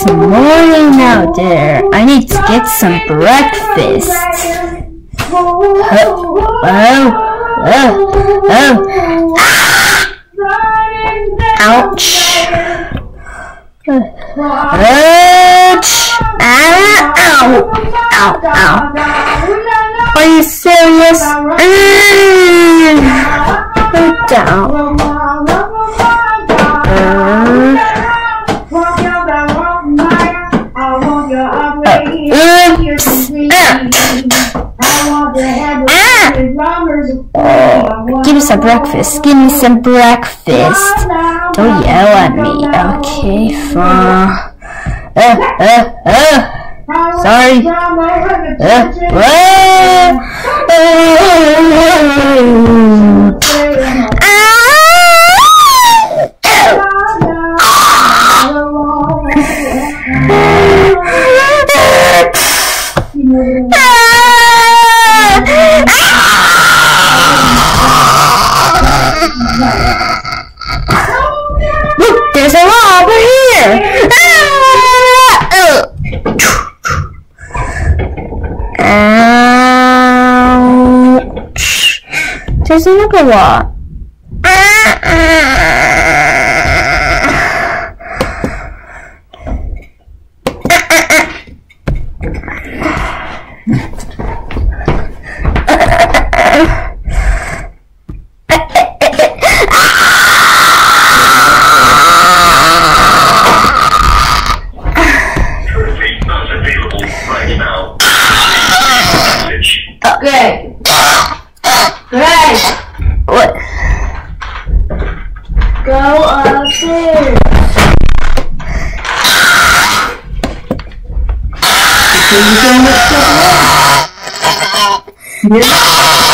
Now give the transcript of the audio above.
It's morning out there. I need to get some breakfast. Ouch. Ouch. Ow. Are you serious? Put down. Give me some breakfast. Give me some breakfast. Don't yell at me. Okay, fine. Sorry. Look, there's a law over here. Ouch. There's another law. Greg! What? Go upstairs. You can